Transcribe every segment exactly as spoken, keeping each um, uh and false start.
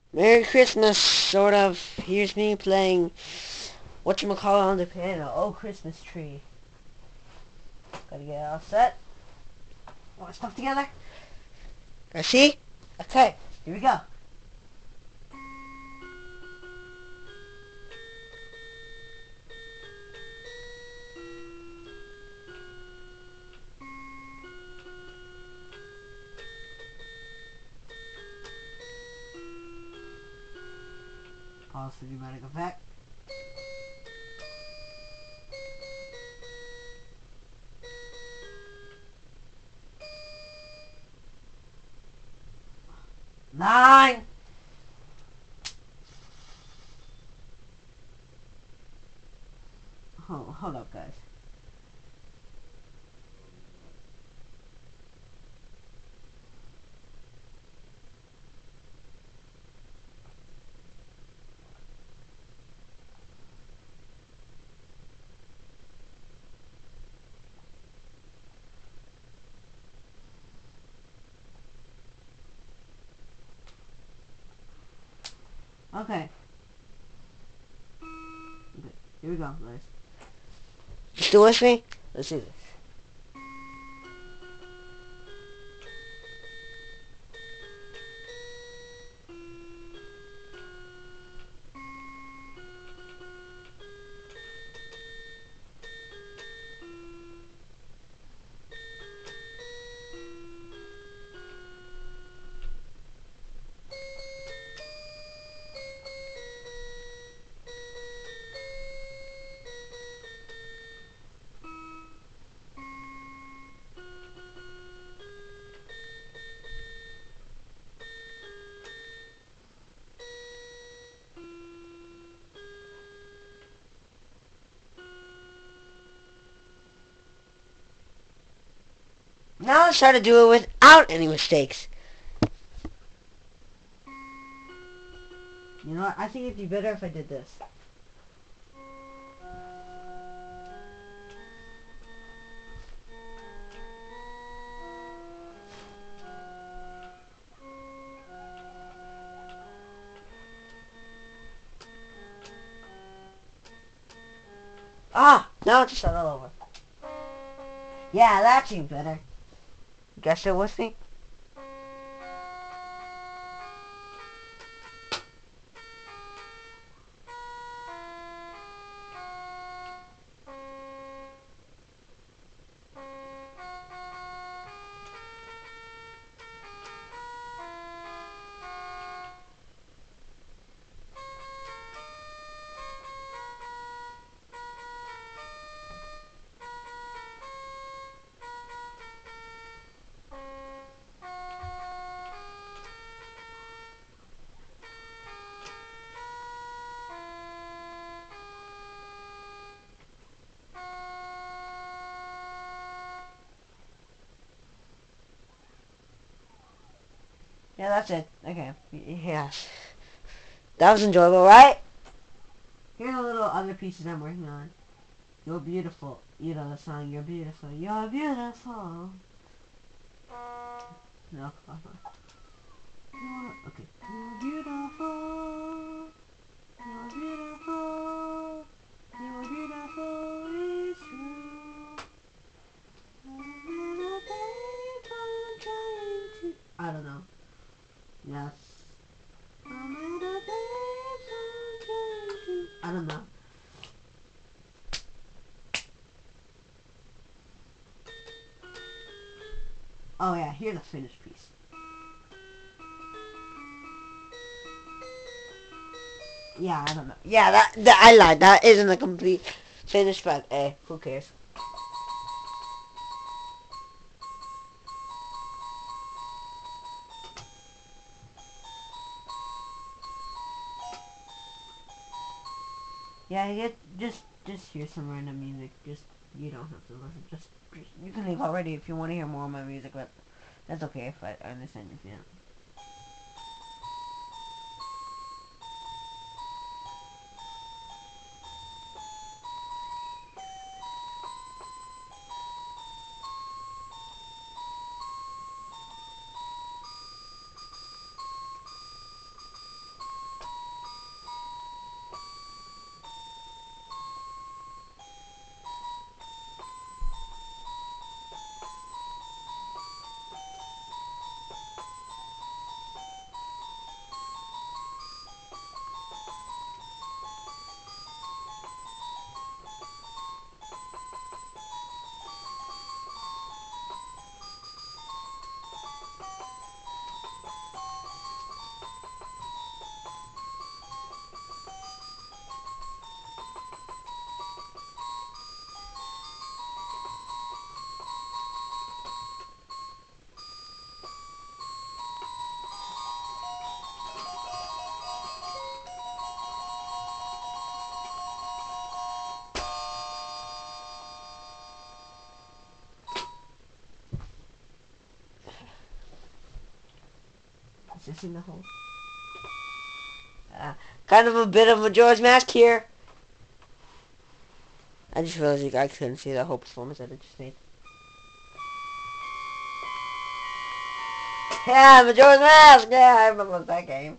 Merry Christmas, sort of. Here's me playing whatchamacallit on the piano. Oh, Christmas tree. Gotta get it all set. All my stuff together. I see? Okay, here we go. Pause for dramatic effect. Nine! Hold, hold up, guys. Okay. Okay, here we go, guys. You still with me? Let's do this. Now let's try to do it without any mistakes. You know what? I think it'd be better if I did this. Ah! Now it's start all over. Yeah, that seemed better. Guess it with me? Yeah, that's it. Okay. Yeah. That was enjoyable, right? Here's a little other pieces I'm working on. You're beautiful. You know the song, You're Beautiful. You're beautiful. No. Uh-huh. You're, okay. You're beautiful. You're beautiful. You're beautiful. It's true. I don't know. Yes. I don't know. Oh yeah, here's the finished piece. Yeah, I don't know. Yeah, that, that I lied. That isn't a complete finished, but eh, who cares? Yeah, you get just just hear some random music. Just you don't have to listen. Just, just you can leave already if you want to hear more of my music, but that's okay if I, I understand if you don't. Is this in the hole? Uh, kind of a bit of a Majora's Mask here. I just realized you guys couldn't see the whole performance that I just made. Yeah, Majora's Mask! Yeah, I remember that game.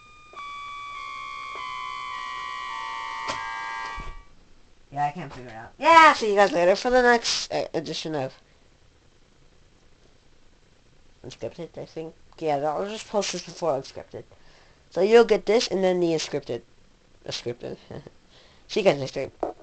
Yeah, I can't figure it out. Yeah, see you guys later for the next uh, edition of Unscripted, I think. Yeah, I'll just post this before Unscripted. So you'll get this and then the Unscripted. Unscripted. See you guys next time.